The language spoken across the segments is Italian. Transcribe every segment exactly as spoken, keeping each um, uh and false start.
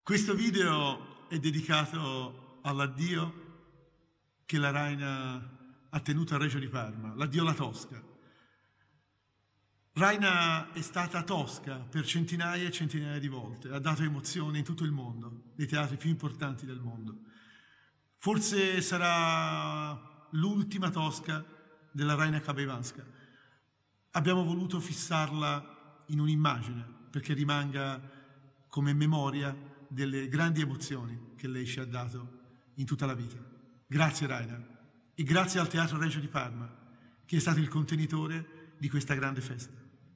Questo video è dedicato all'addio che la Raina ha tenuto al Regio di Parma, l'addio alla Tosca. Raina è stata tosca per centinaia e centinaia di volte, ha dato emozione in tutto il mondo, nei teatri più importanti del mondo. Forse sarà l'ultima tosca della Raina Kabayvanska. Abbiamo voluto fissarla in un'immagine perché rimanga come memoria delle grandi emozioni che lei ci ha dato in tutta la vita. Grazie Raina e grazie al Teatro Regio di Parma che è stato il contenitore di questa grande festa.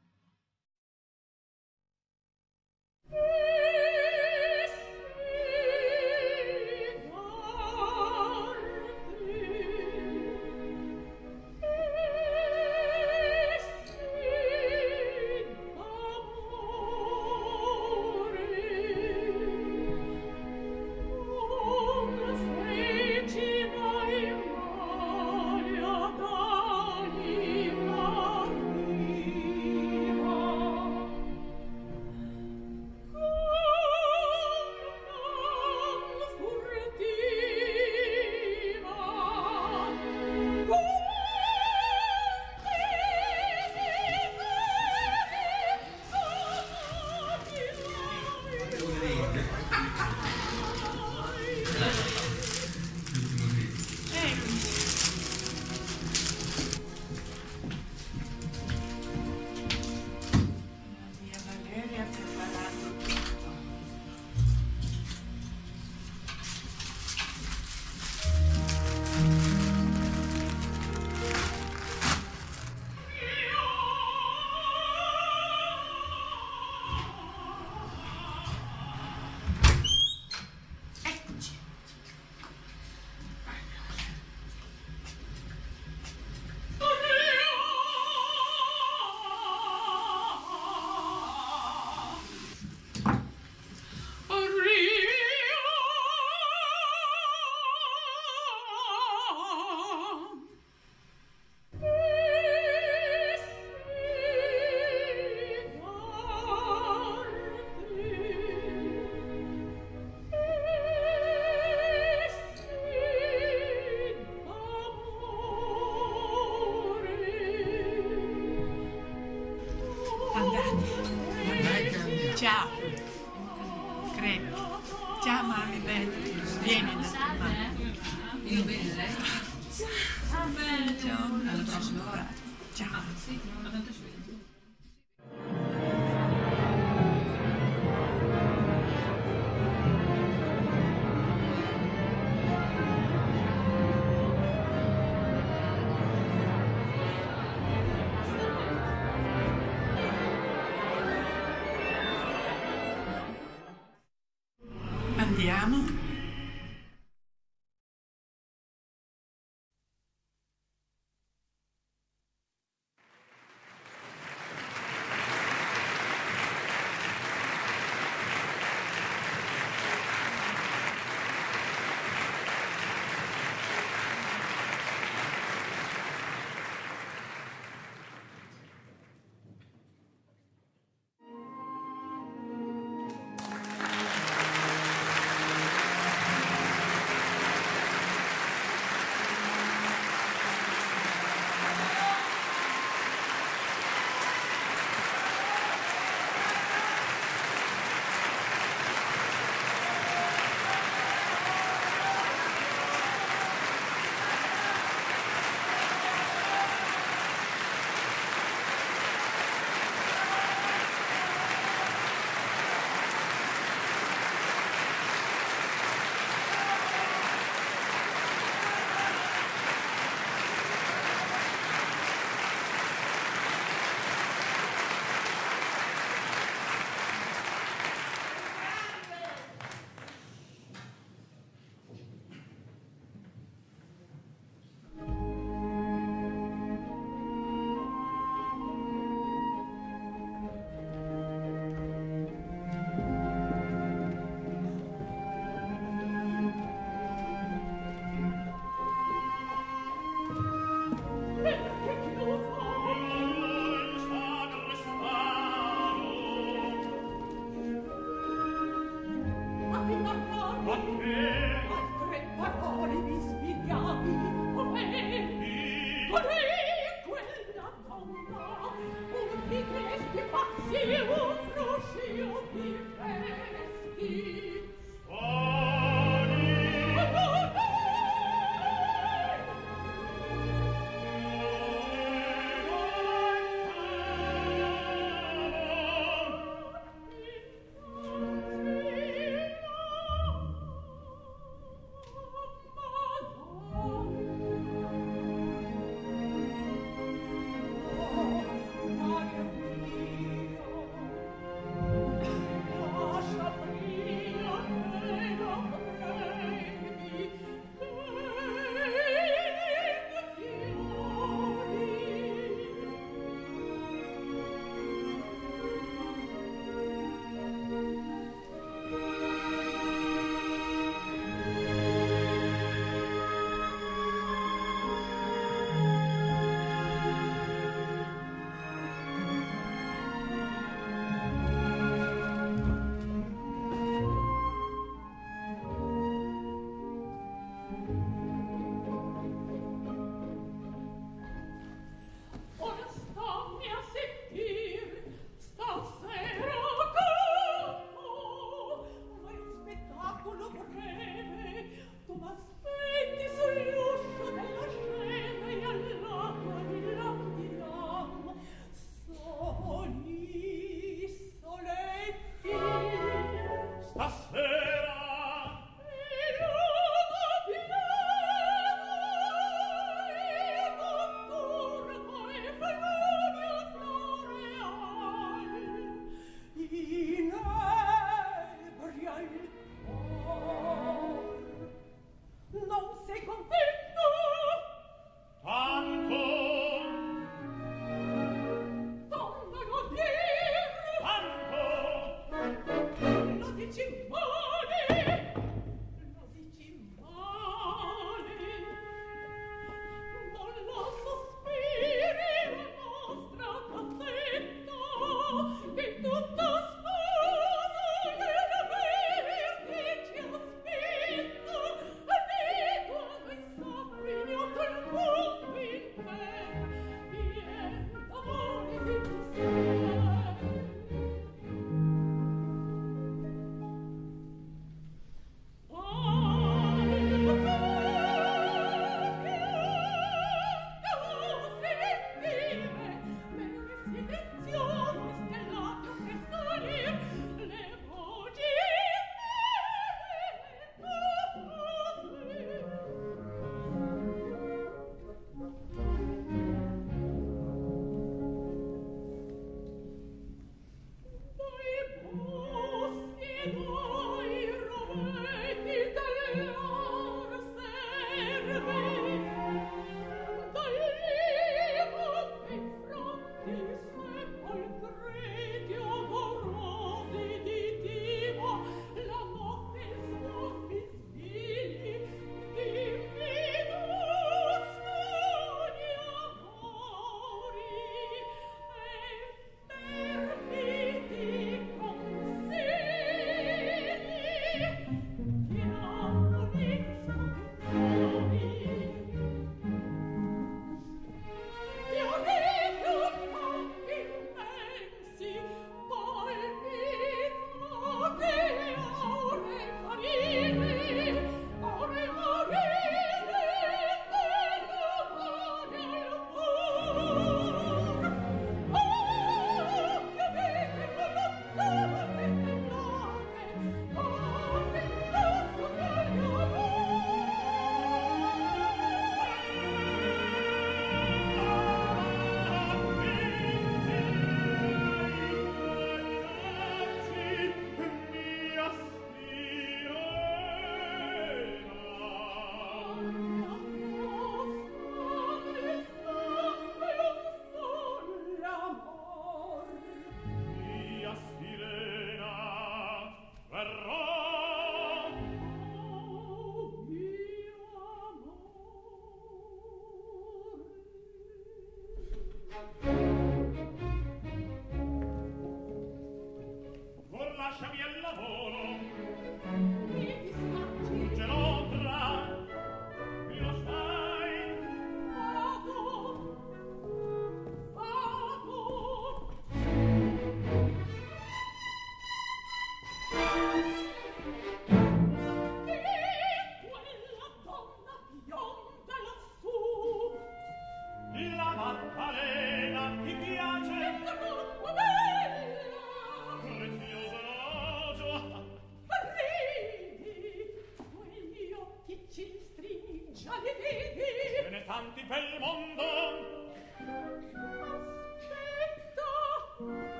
Ciao, credo. Ciao mami, bella. Vieni da mamma. Io bene, lei? Ciao, bene. Ciao, alla prossima volta. Ciao. Sì, ma tanto ci vediamo. Andiamo?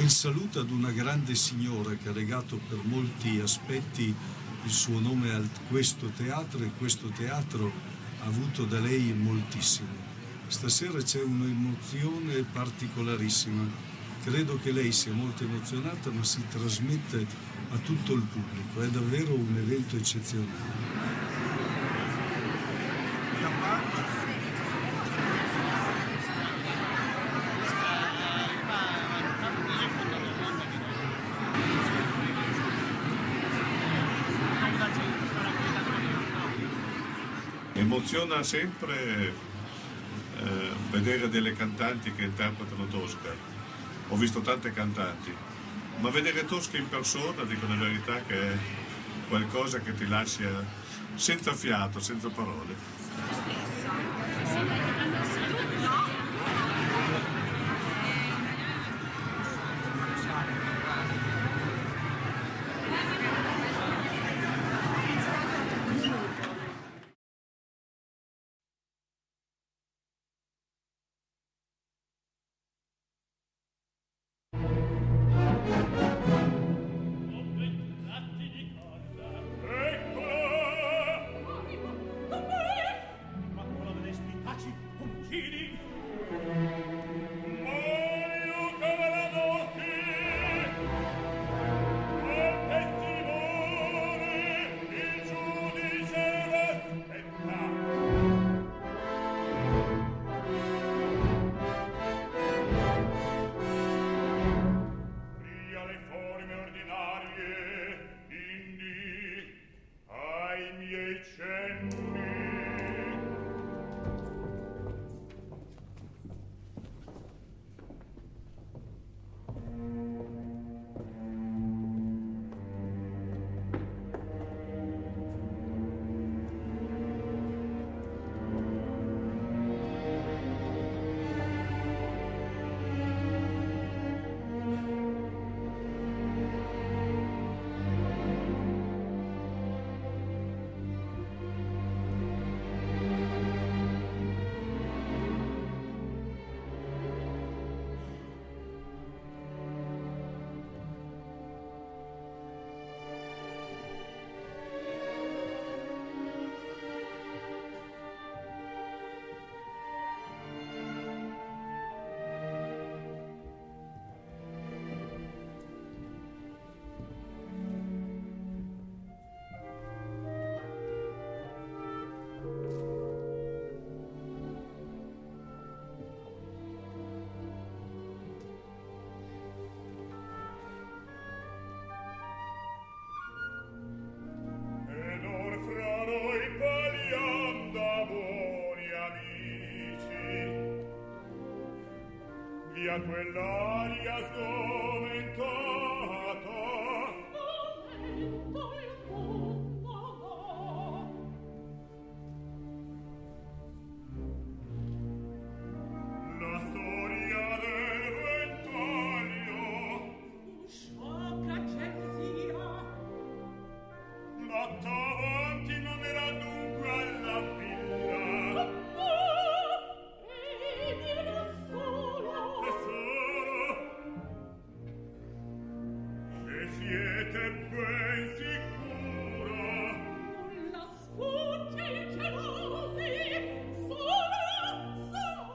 in saluto ad una grande signora che ha legato per molti aspetti il suo nome a questo teatro, e questo teatro ha avuto da lei moltissimo. Stasera c'è un'emozione particolarissima. Credo che lei sia molto emozionata, ma si trasmette a tutto il pubblico. È davvero un evento eccezionale. Emoziona sempre eh, vedere delle cantanti che interpretano Tosca. Ho visto tante cantanti, ma vedere Tosca in persona, dico la verità, che è qualcosa che ti lascia senza fiato, senza parole. Quell'aria sgomentata fomenta il mondo. La storia del ventaglio fu sciocca gelosia, ma davanti non era dunque alla villa. Siete ben sicura? La sfugge il gelosi, solo, solo.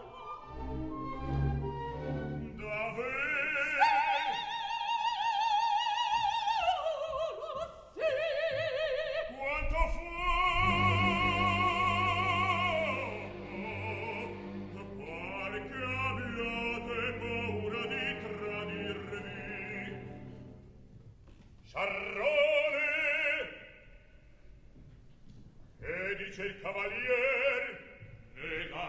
Davvero? Sì, quanto fu? Pare che abbiate paura di tradirvi. Sciarrone! E dice il cavalier, nega.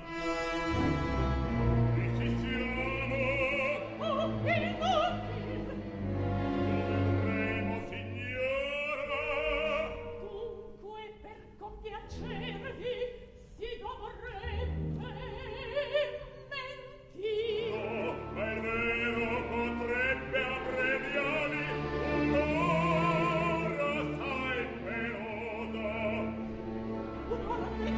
Qui ci siamo. Oh, il nobile. Dovremo, signora. Dunque, per compiacervi, si dovrebbe mentire. No, ma il vero potrebbe abbreviarvi. Ora sai pelosa. Guarda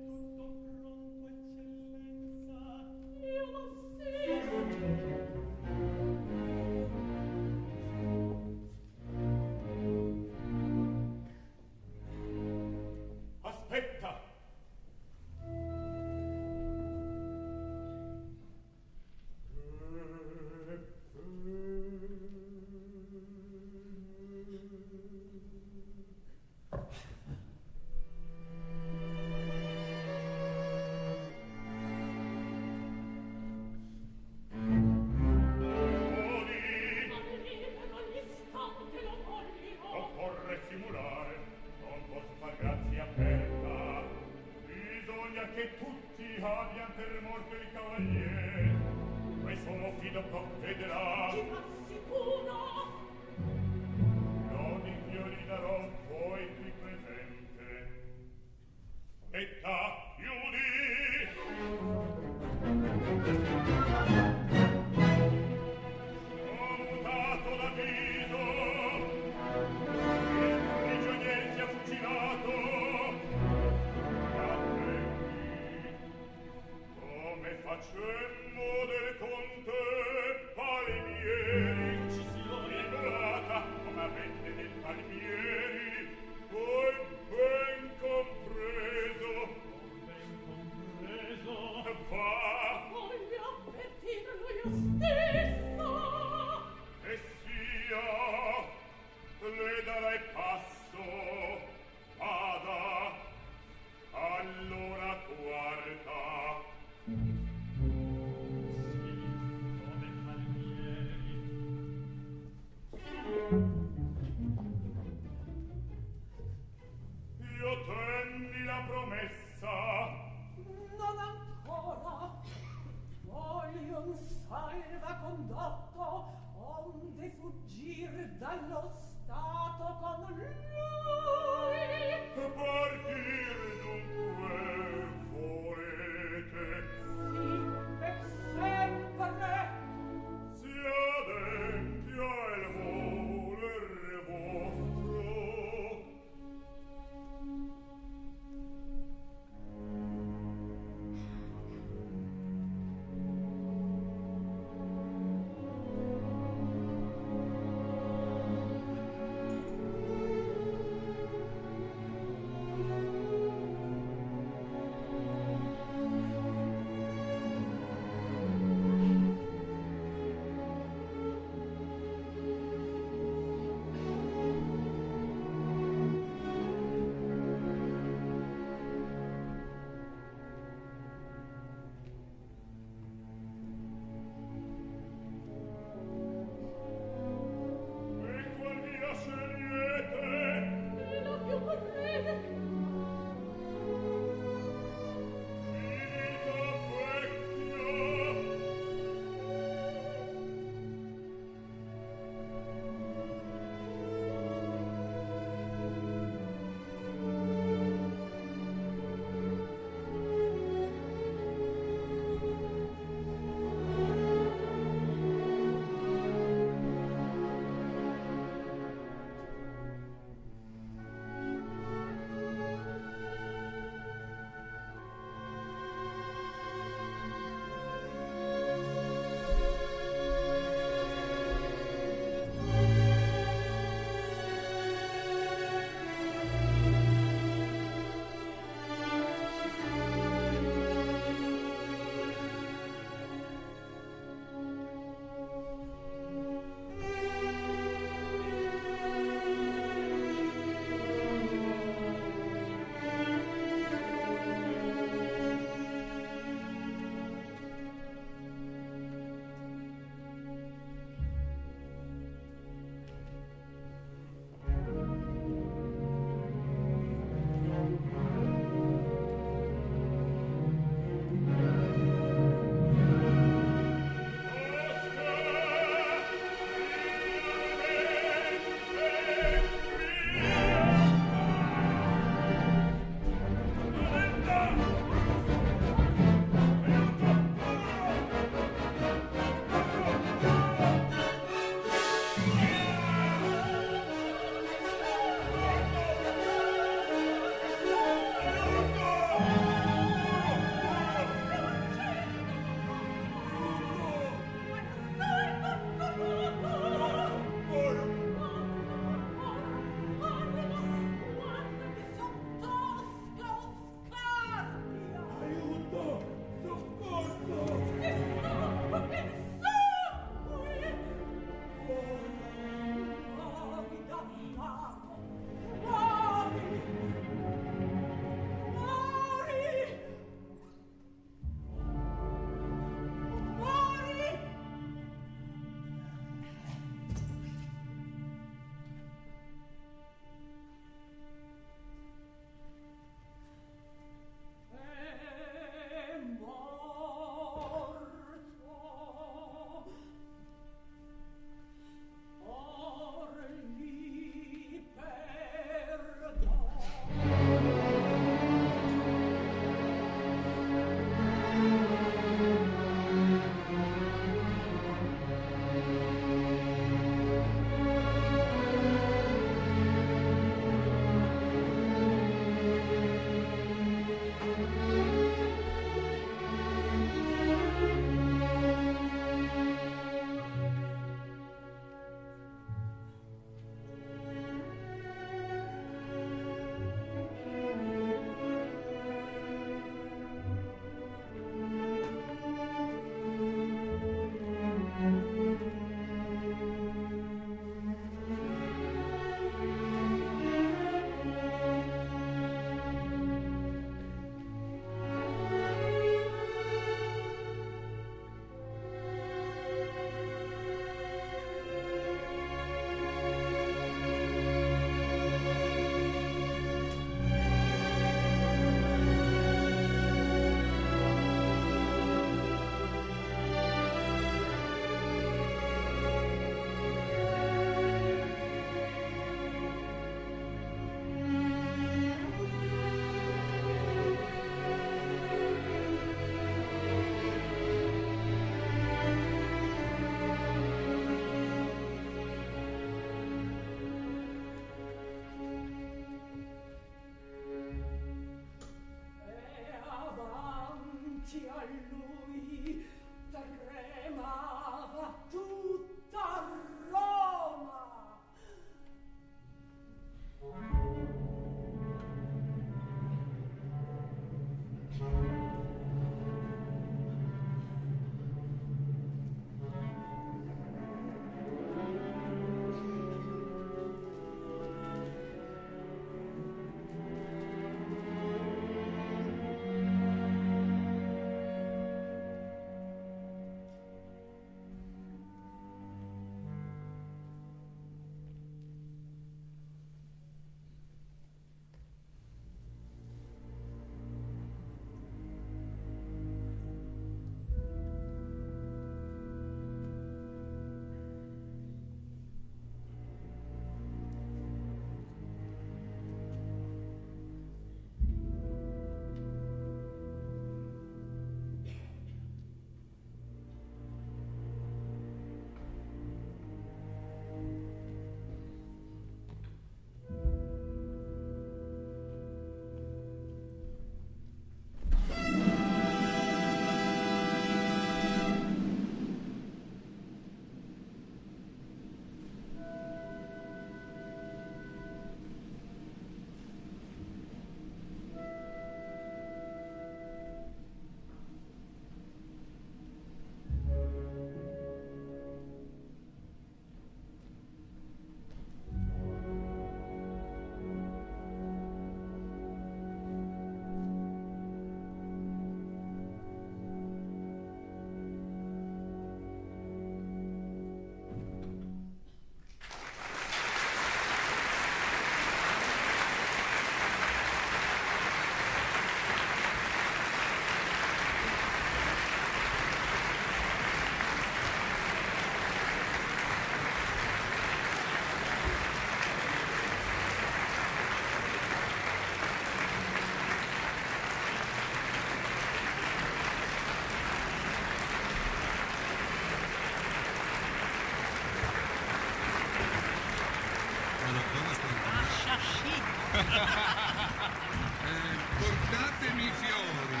Eh, portatemi i fiori.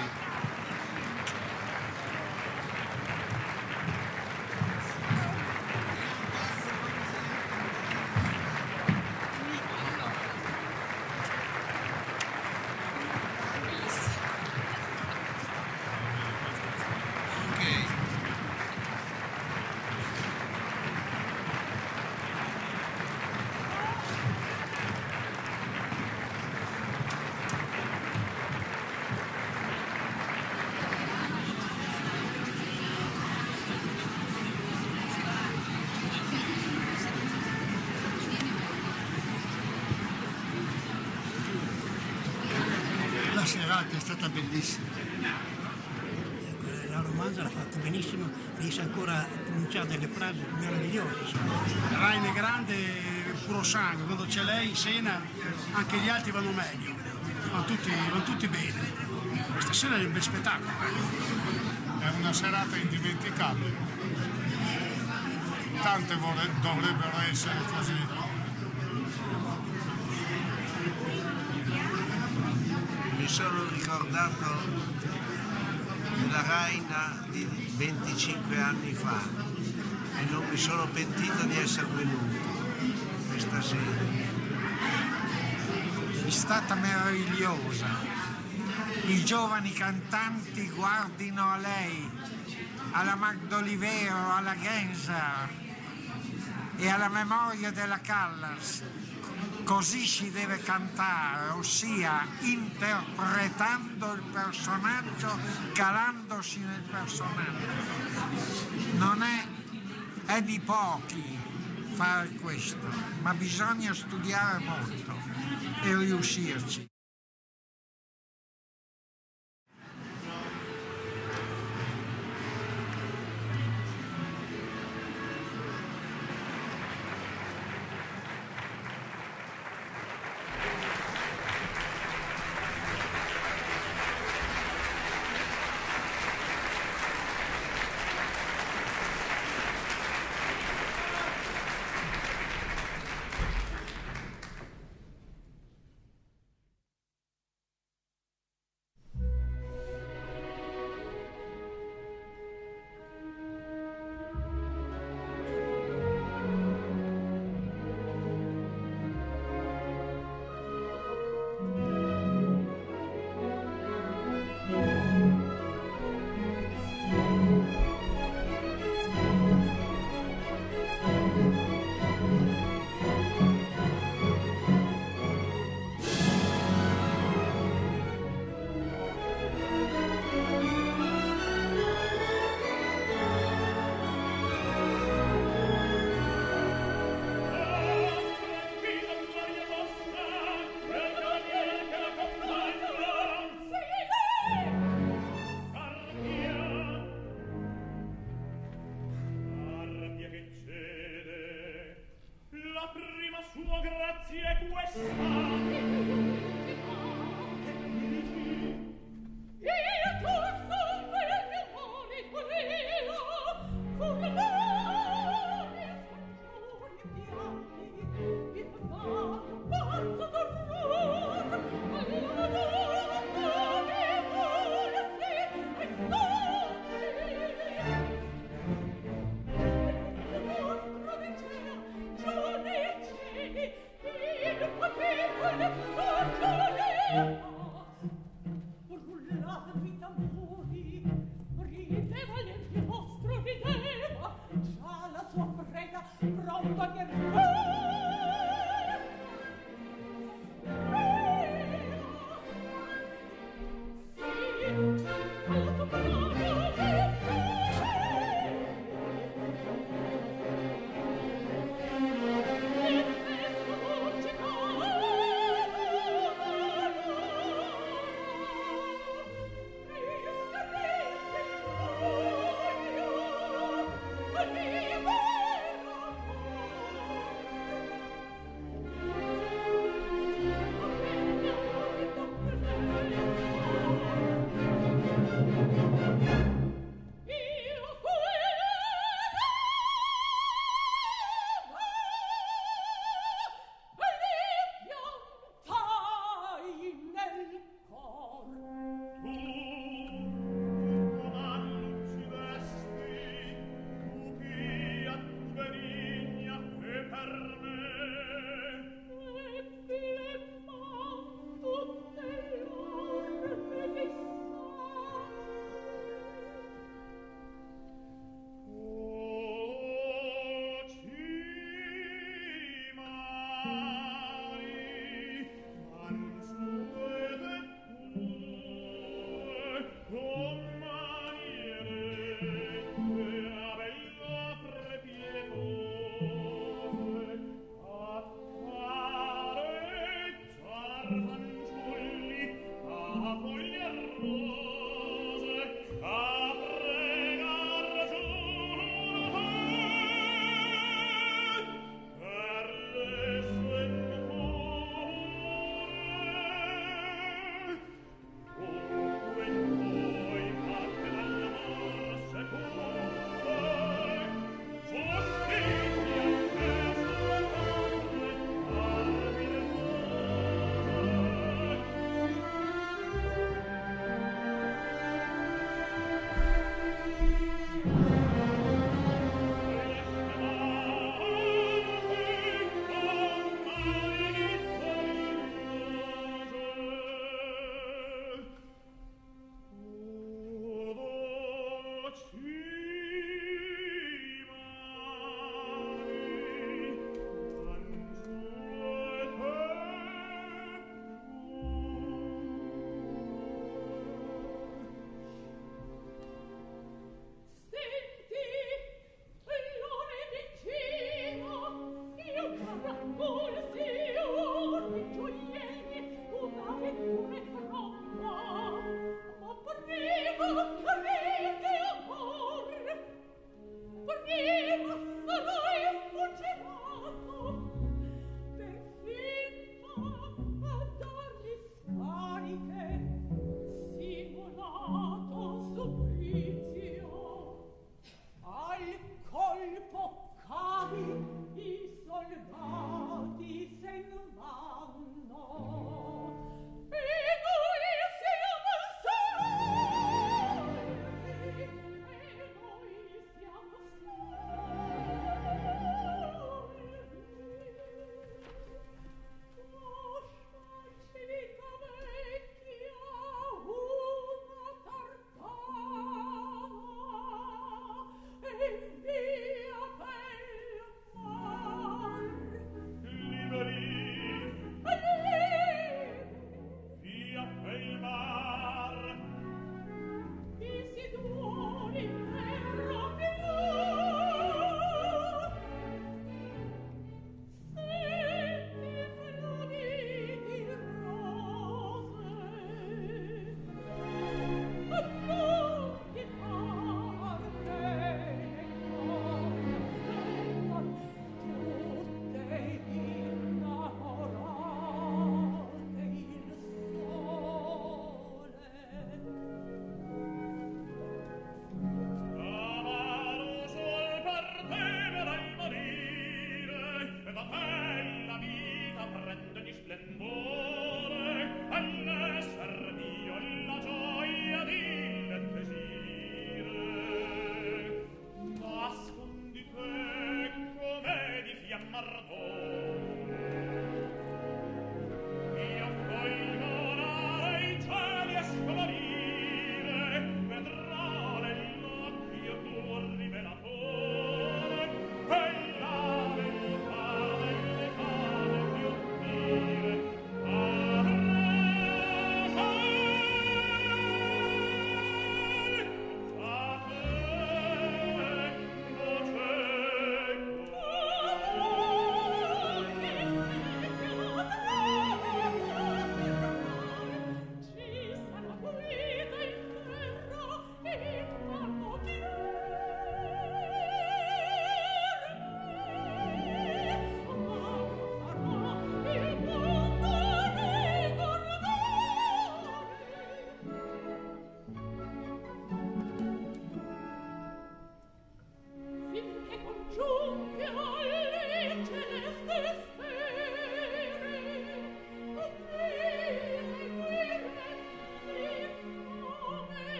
La serata è stata bellissima. La romanza l'ha fatto benissimo, riesce ancora a pronunciare delle frasi meravigliose. Raine grande, puro sangue, quando c'è lei in scena anche gli altri vanno meglio, vanno tutti, vanno tutti bene. Questa sera è un bel spettacolo. È una serata indimenticabile. Tante vorre- dovrebbero essere così. Mi sono ricordato della Raina di venticinque anni fa e non mi sono pentito di essere venuto questa sera. È stata meravigliosa. I giovani cantanti guardino a lei, alla Magdolivero, alla Gensar e alla memoria della Callas. Così si deve cantare, ossia interpretando il personaggio, calandosi nel personaggio. Non è, è di pochi fare questo, ma bisogna studiare molto e riuscirci.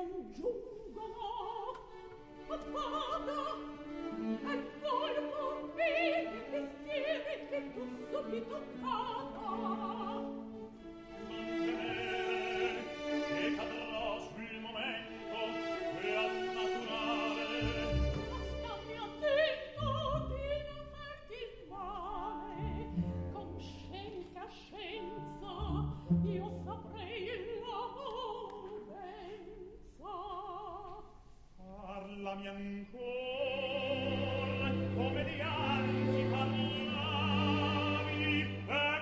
non giungono. Appaga è il colpo e il mestiere che tu subito cava. Non temere che cadrà sul momento e al naturale. Ma stammi attento di non farti male. Con scienza a scienza io saprei la movenza. Parlami ancora come dianzi parlavi,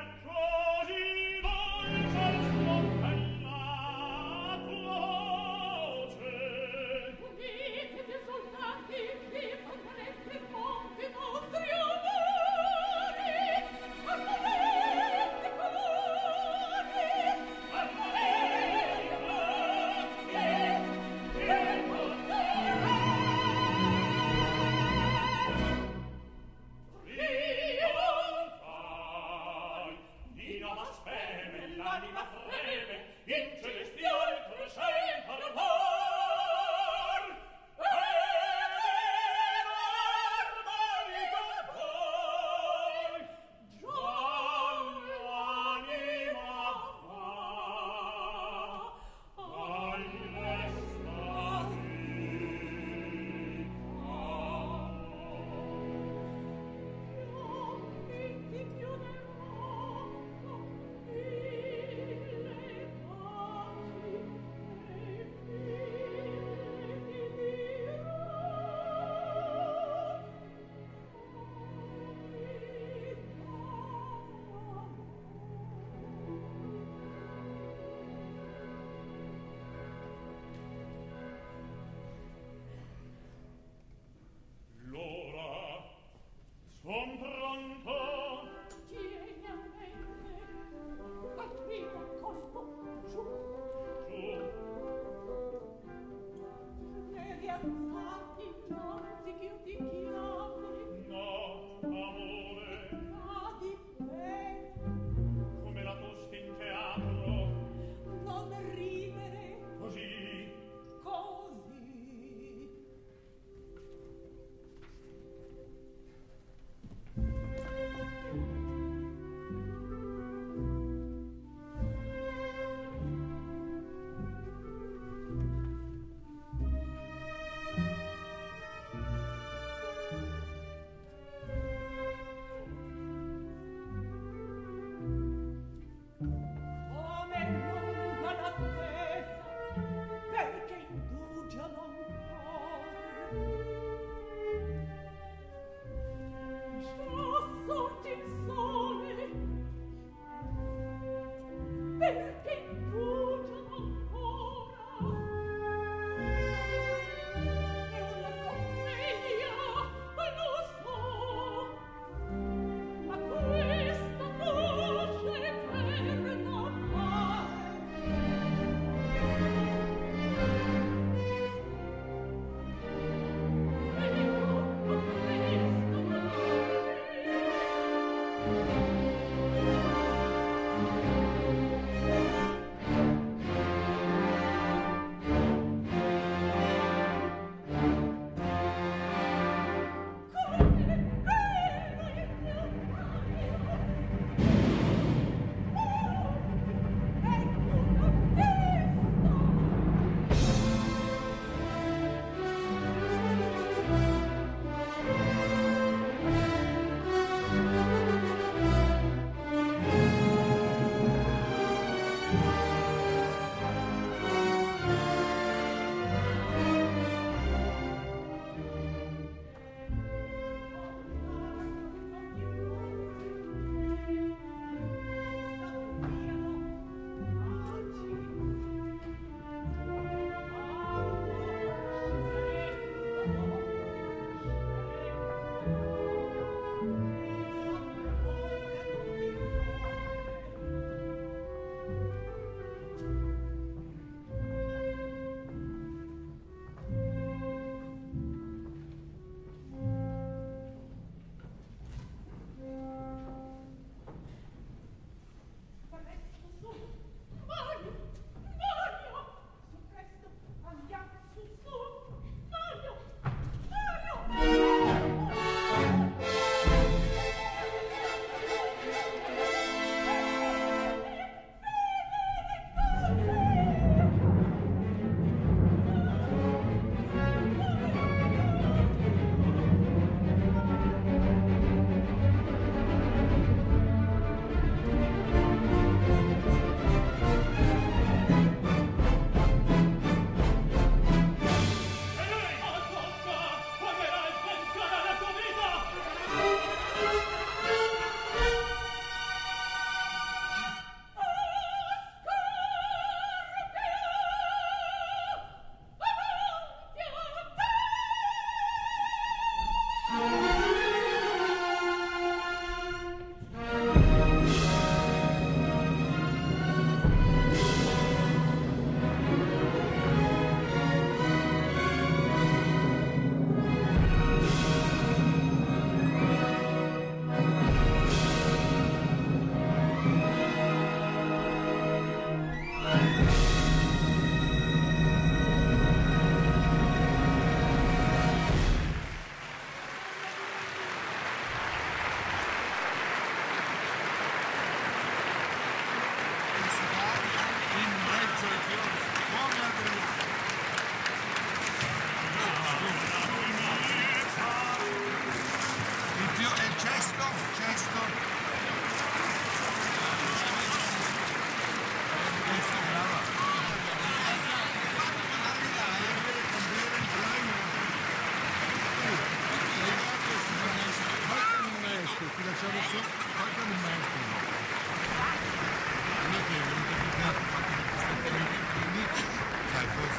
sono solo qualche momento. Non è che è venuto più che altro fatto costantemente quindi sai cosa?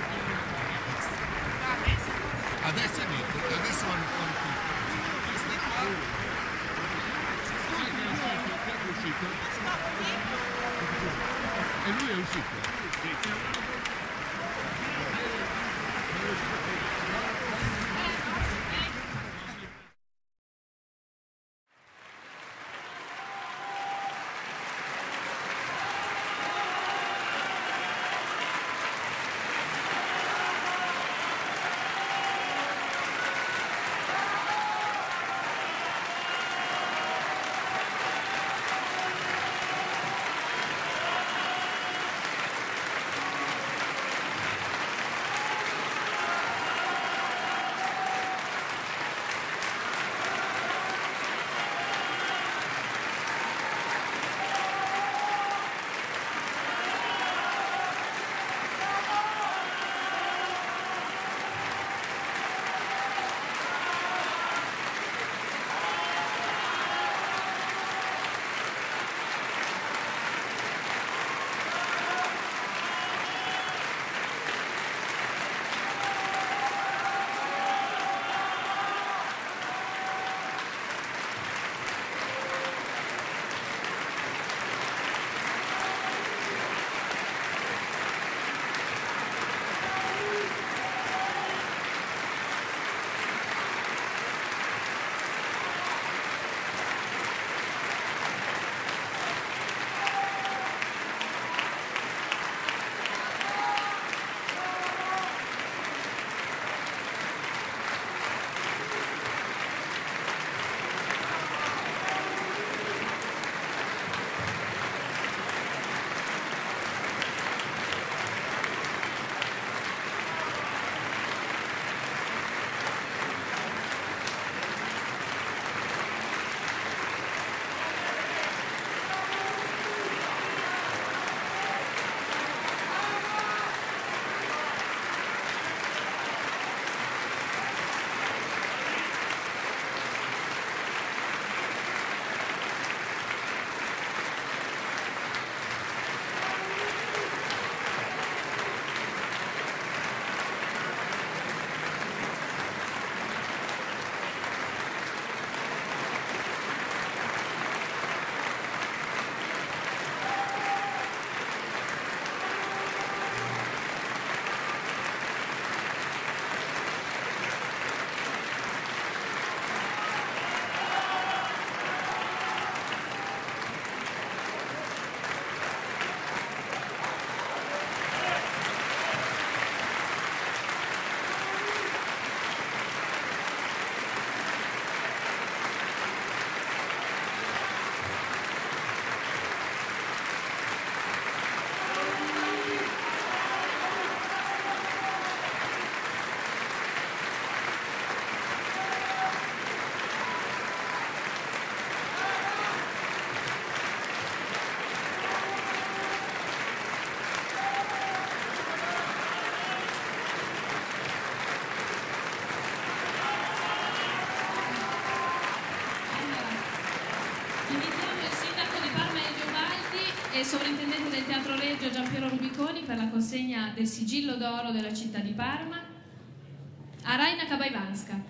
Adesso è niente, adesso vanno fuori tutto. Queste qua. Chi è uscito? Chi è uscito? E lui è uscito? Sì. e sovrintendente del Teatro Regio Giampiero Rubiconi per la consegna del sigillo d'oro della città di Parma a Raina Kabajvanska.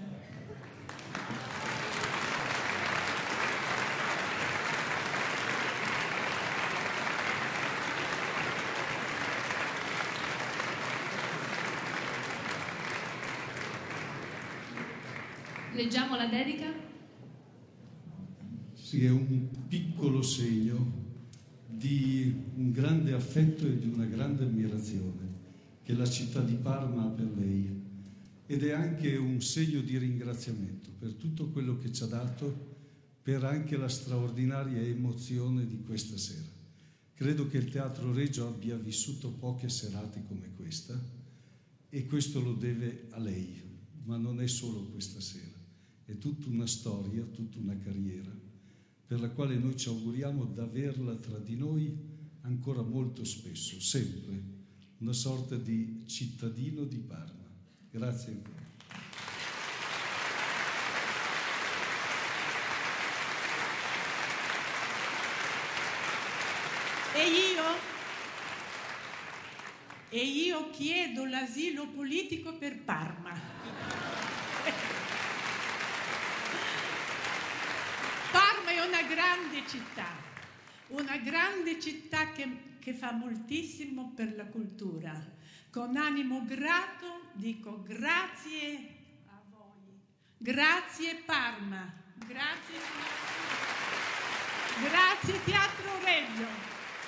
Leggiamo la dedica. Sì, è un piccolo segno di un grande affetto e di una grande ammirazione che la città di Parma ha per lei, ed è anche un segno di ringraziamento per tutto quello che ci ha dato, per anche la straordinaria emozione di questa sera. Credo che il Teatro Regio abbia vissuto poche serate come questa, e questo lo deve a lei, ma non è solo questa sera. È tutta una storia, tutta una carriera, per la quale noi ci auguriamo di averla tra di noi ancora molto spesso, sempre, una sorta di cittadino di Parma. Grazie ancora. . io, e io chiedo l'asilo politico per Parma. Parma è una grande città, una grande città che, che fa moltissimo per la cultura. Con animo grato dico grazie a voi. Grazie Parma. Grazie. Grazie Teatro Regio.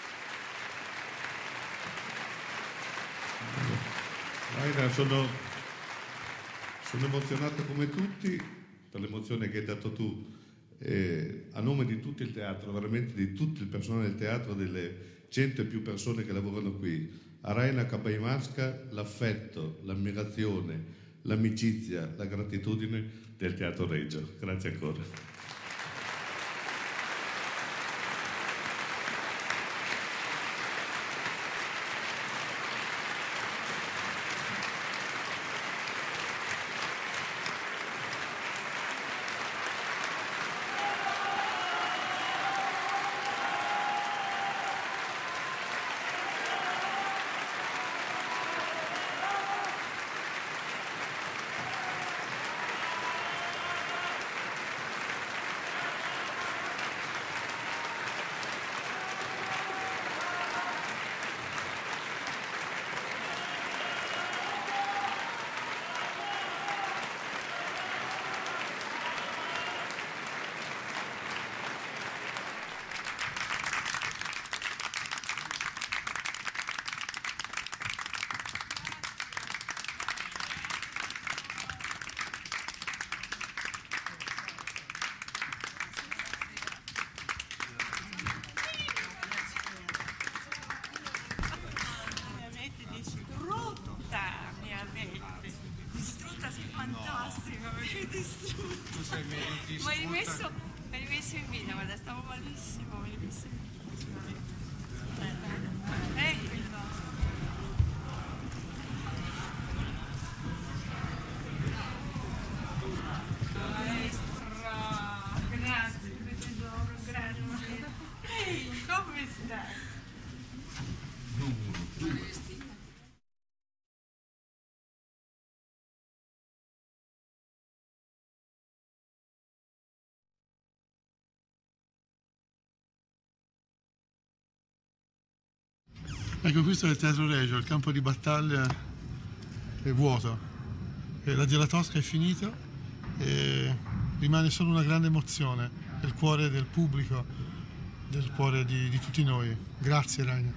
Raina, sono, sono emozionato come tutti per l'emozione che hai dato tu. E a nome di tutto il teatro, veramente di tutto il personale del teatro, delle cento e più persone che lavorano qui, a Raina Kabaimanska l'affetto, l'ammirazione, l'amicizia, la gratitudine del Teatro Regio. Grazie ancora. Ma hai rimesso, hai rimesso in vita, guarda, stavo malissimo, mi hai rimesso in vita. Ecco il nostro. Maestra, grazie, tesoro, grazie. Ehi, come stai? Ecco, questo è il Teatro Regio, il campo di battaglia è vuoto, e la Della Tosca è finita e rimane solo una grande emozione nel cuore del pubblico, nel cuore di, di tutti noi. Grazie Raina.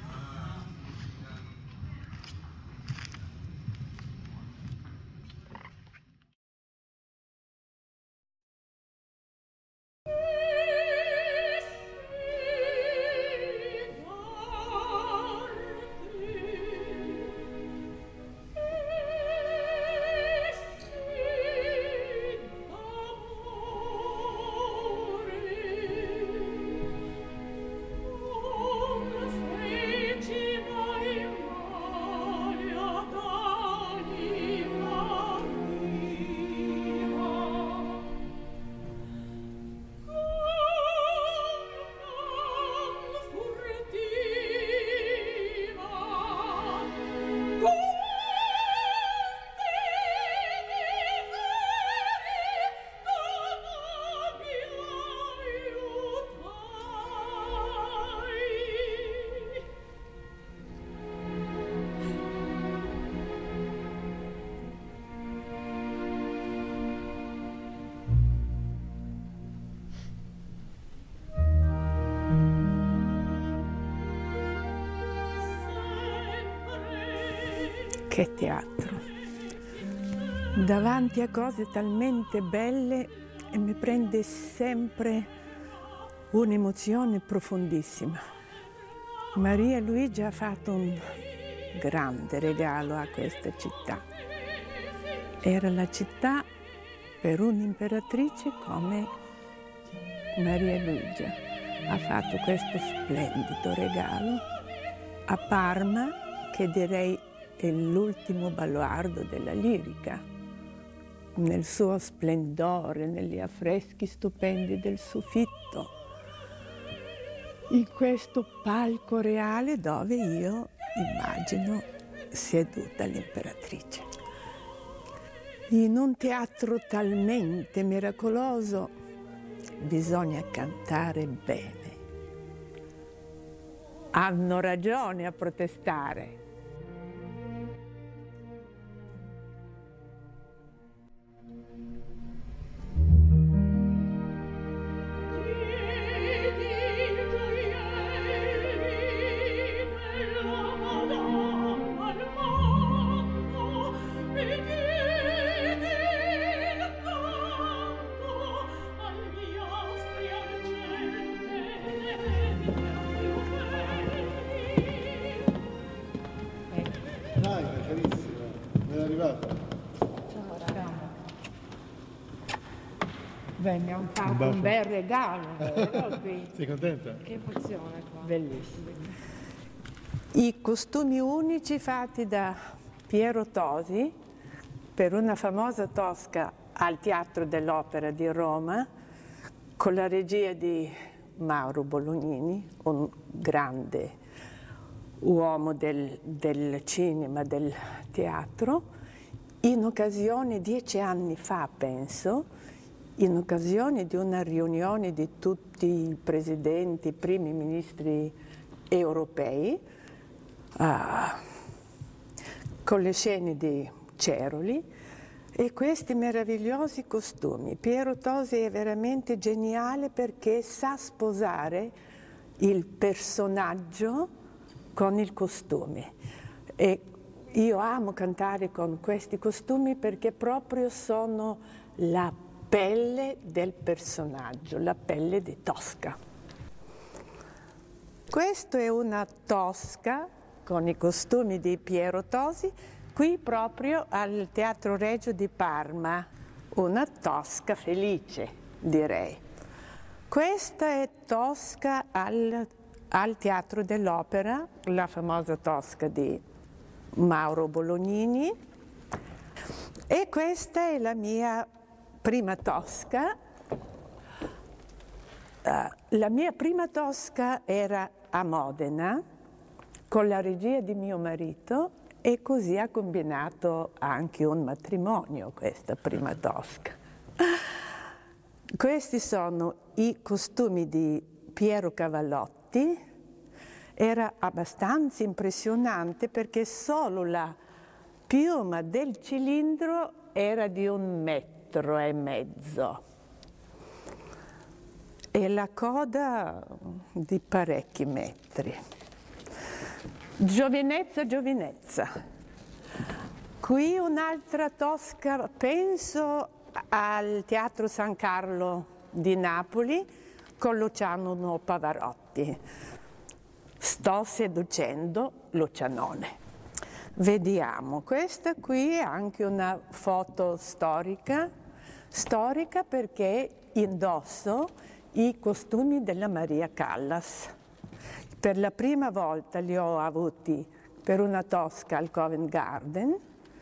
Che teatro! Davanti a cose talmente belle e mi prende sempre un'emozione profondissima. Maria Luigia ha fatto un grande regalo a questa città. Era la città per un'imperatrice come Maria Luigia. Ha fatto questo splendido regalo a Parma, che direi è l'ultimo baluardo della lirica, nel suo splendore, negli affreschi stupendi del soffitto. in questo palco reale dove io immagino seduta l'imperatrice. In un teatro talmente miracoloso bisogna cantare bene. Hanno ragione a protestare. Beh, mi hanno fatto un, un bel regalo, vero? Qui. Sei contenta? Che emozione qua. Bellissimo. I costumi unici fatti da Piero Tosi per una famosa Tosca al Teatro dell'Opera di Roma con la regia di Mauro Bolognini, un grande uomo del, del cinema, del teatro, in occasione, dieci anni fa penso, in occasione di una riunione di tutti i presidenti, i primi ministri europei, uh, con le scene di Ceroli e questi meravigliosi costumi. Piero Tosi è veramente geniale perché sa sposare il personaggio con il costume. E io amo cantare con questi costumi perché proprio sono la pelle del personaggio, la pelle di Tosca. Questa è una Tosca con i costumi di Piero Tosi, qui proprio al Teatro Regio di Parma, una Tosca felice, direi. Questa è Tosca al, al Teatro dell'Opera, la famosa Tosca di Mauro Bolognini, e questa è la mia prima Tosca. Uh, la mia prima Tosca era a Modena con la regia di mio marito e così ha combinato anche un matrimonio questa prima Tosca. Questi sono i costumi di Piero Cavallotti. Era abbastanza impressionante perché solo la piuma del cilindro era di un metro e mezzo e la coda di parecchi metri. Giovinezza, giovinezza. Qui un'altra Tosca, penso al Teatro San Carlo di Napoli con Luciano Pavarotti. Sto seducendo Lucianone. Vediamo, questa qui è anche una foto storica, storica perché indosso i costumi della Maria Callas. Per la prima volta li ho avuti per una Tosca al Covent Garden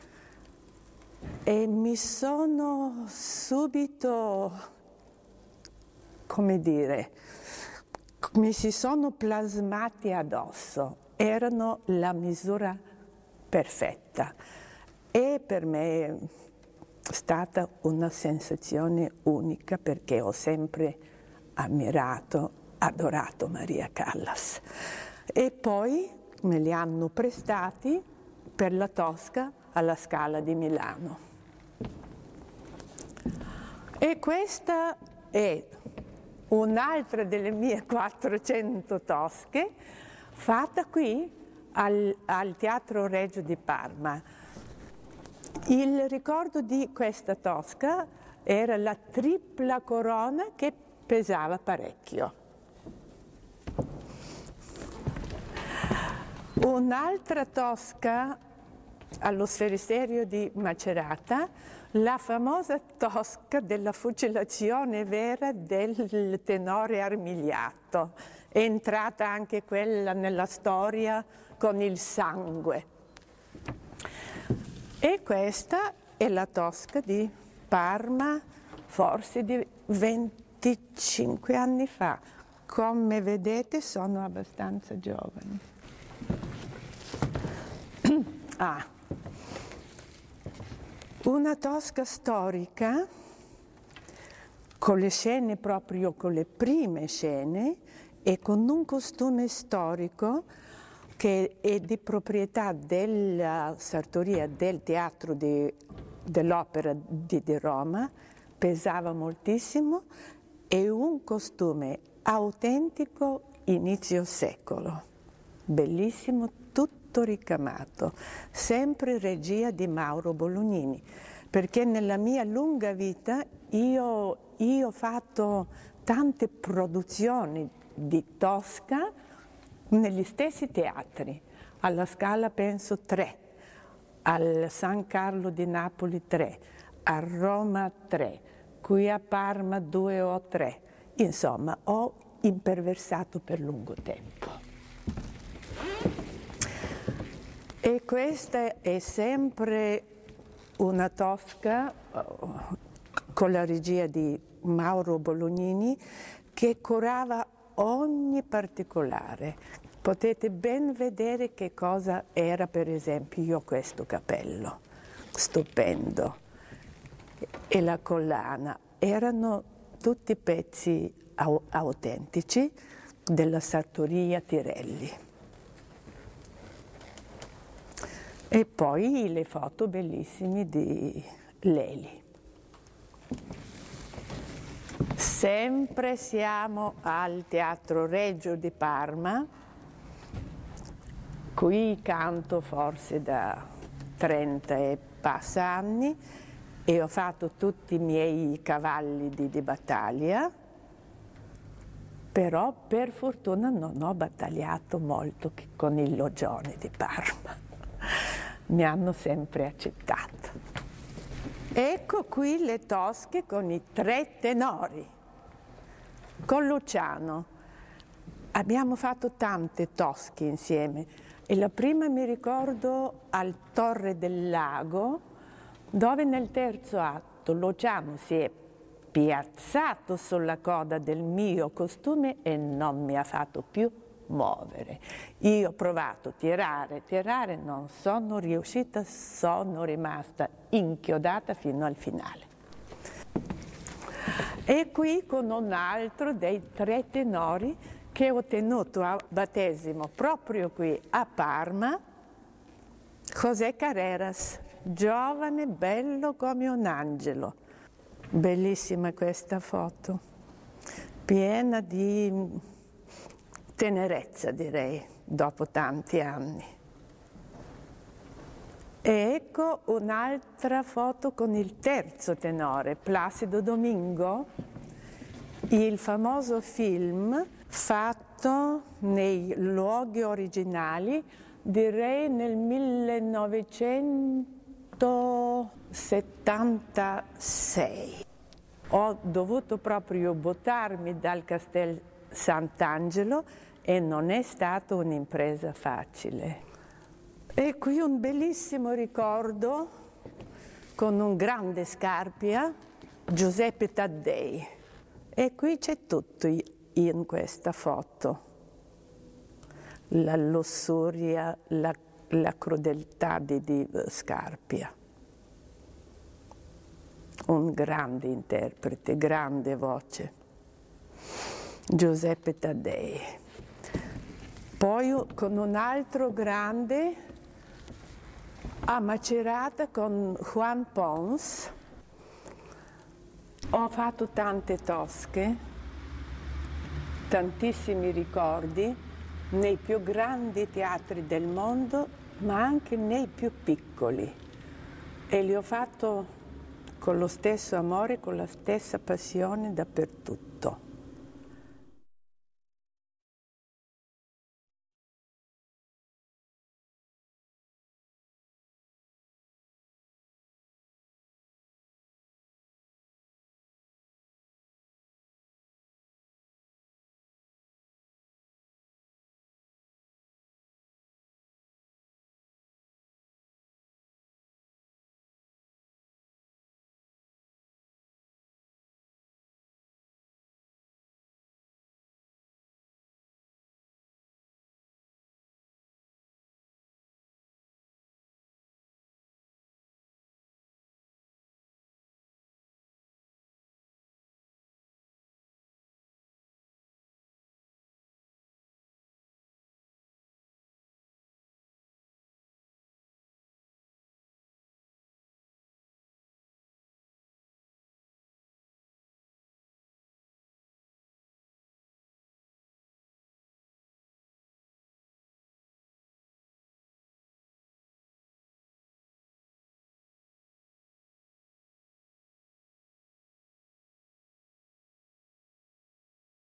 e mi sono subito, come dire, mi si sono plasmati addosso, erano la misura perfetta e per me è stata una sensazione unica perché ho sempre ammirato, adorato Maria Callas e poi me li hanno prestati per la Tosca alla Scala di Milano. E questa è un'altra delle mie quattrocento Tosche fatta qui Al, al Teatro Regio di Parma. Il ricordo di questa Tosca era la tripla corona che pesava parecchio. Un'altra Tosca allo Sferisterio di Macerata, la famosa Tosca della fucilazione vera del tenore Armigliato. È entrata anche quella nella storia con il sangue. E questa è la Tosca di Parma, forse di venticinque anni fa, come vedete sono abbastanza giovane. Ah, una Tosca storica con le scene proprio, con le prime scene e con un costume storico che è di proprietà della sartoria del teatro di, dell'opera di, di Roma, pesava moltissimo, e un costume autentico inizio secolo, bellissimo, tutto ricamato, sempre regia di Mauro Bolognini, perché nella mia lunga vita io, io ho fatto tante produzioni di Tosca negli stessi teatri, alla Scala penso tre, al San Carlo di Napoli tre, a Roma tre, qui a Parma due o tre, insomma ho imperversato per lungo tempo. E questa è sempre una Tosca con la regia di Mauro Bolognini che curava ogni particolare. Potete ben vedere che cosa era, per esempio, io ho questo cappello, stupendo, e la collana, erano tutti pezzi au- autentici della sartoria Tirelli. E poi le foto bellissime di Leli. Sempre siamo al Teatro Regio di Parma, qui canto forse da trenta e passa anni e ho fatto tutti i miei cavalli di, di battaglia, però per fortuna non ho battagliato molto con il Logione di Parma, mi hanno sempre accettato. Ecco qui le Tosche con i tre tenori, con Luciano. Abbiamo fatto tante Tosche insieme e la prima mi ricordo al Torre del Lago, dove nel terzo atto Luciano si è piazzato sulla coda del mio costume e non mi ha fatto più muovere. Io ho provato a tirare, tirare, non sono riuscita, sono rimasta inchiodata fino al finale. E qui con un altro dei tre tenori che ho tenuto a battesimo proprio qui a Parma, José Carreras, giovane, bello come un angelo. Bellissima questa foto, piena di tenerezza, direi, dopo tanti anni. E ecco un'altra foto con il terzo tenore, Placido Domingo, il famoso film fatto nei luoghi originali, direi nel millenovecentosettantasei. Ho dovuto proprio buttarmi dal Castel Sant'Angelo e non è stata un'impresa facile. E qui un bellissimo ricordo con un grande Scarpia, Giuseppe Taddei. E qui c'è tutto in questa foto. La lussuria, la, la crudeltà di, di Scarpia. Un grande interprete, grande voce. Giuseppe Taddei. Poi con un altro grande a Macerata con Juan Pons. Ho fatto tante Tosche, tantissimi ricordi nei più grandi teatri del mondo, ma anche nei più piccoli. E li ho fatto con lo stesso amore, con la stessa passione dappertutto.